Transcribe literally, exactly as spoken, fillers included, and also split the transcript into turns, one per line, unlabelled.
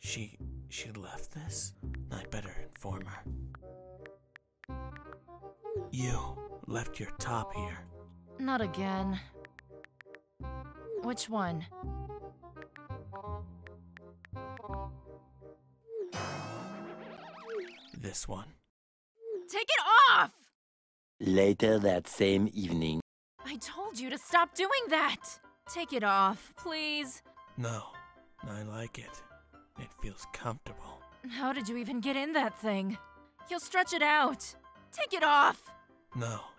She... she left this? I better inform her. You left your top here.
Not again. Which one?
This one.
Take it off!
Later that same evening.
I told you to stop doing that! Take it off, please.
No, I like it. It feels comfortable.
How did you even get in that thing? You'll stretch it out. Take it off!
No,